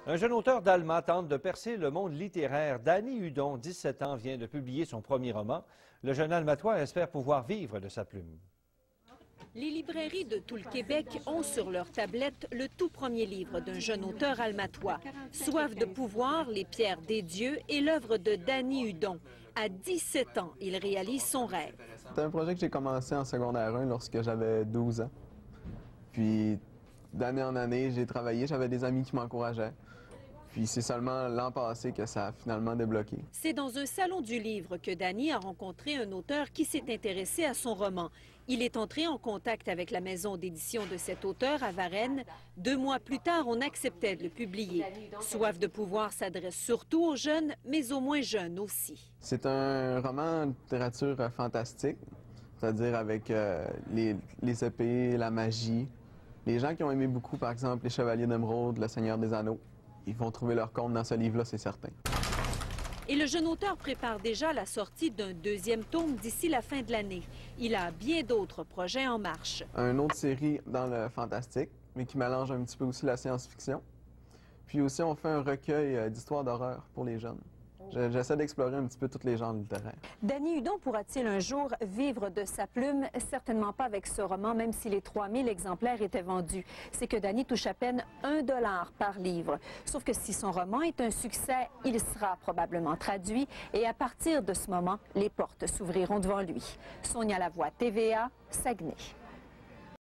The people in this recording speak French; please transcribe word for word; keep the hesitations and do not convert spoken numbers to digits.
Un jeune auteur d'Alma tente de percer le monde littéraire. Danny Hudon, dix-sept ans, vient de publier son premier roman. Le jeune Almatois espère pouvoir vivre de sa plume. Les librairies de tout le Québec ont sur leur tablette le tout premier livre d'un jeune auteur almatois. Soif de pouvoir, les pierres des dieux et l'œuvre de Danny Hudon. À dix-sept ans, il réalise son rêve. C'est un projet que j'ai commencé en secondaire un lorsque j'avais douze ans. Puis d'année en année, j'ai travaillé, j'avais des amis qui m'encourageaient. Puis c'est seulement l'an passé que ça a finalement débloqué. C'est dans un salon du livre que Danny a rencontré un auteur qui s'est intéressé à son roman. Il est entré en contact avec la maison d'édition de cet auteur à Varennes. Deux mois plus tard, on acceptait de le publier. Soif de pouvoir s'adresse surtout aux jeunes, mais aux moins jeunes aussi. C'est un roman de littérature fantastique, c'est-à-dire avec euh, les, les épées, la magie. Les gens qui ont aimé beaucoup, par exemple, Les Chevaliers d'Émeraude, Le Seigneur des Anneaux, ils vont trouver leur compte dans ce livre-là, c'est certain. Et le jeune auteur prépare déjà la sortie d'un deuxième tome d'ici la fin de l'année. Il a bien d'autres projets en marche. Une autre série dans le fantastique, mais qui mélange un petit peu aussi la science-fiction. Puis aussi, on fait un recueil d'histoires d'horreur pour les jeunes. J'essaie d'explorer un petit peu tous les genres littéraires. Danny Hudon pourra-t-il un jour vivre de sa plume? Certainement pas avec ce roman, même si les trois mille exemplaires étaient vendus. C'est que Danny touche à peine un dollar par livre. Sauf que si son roman est un succès, il sera probablement traduit et à partir de ce moment, les portes s'ouvriront devant lui. Sonia Lavoie, T V A, Saguenay.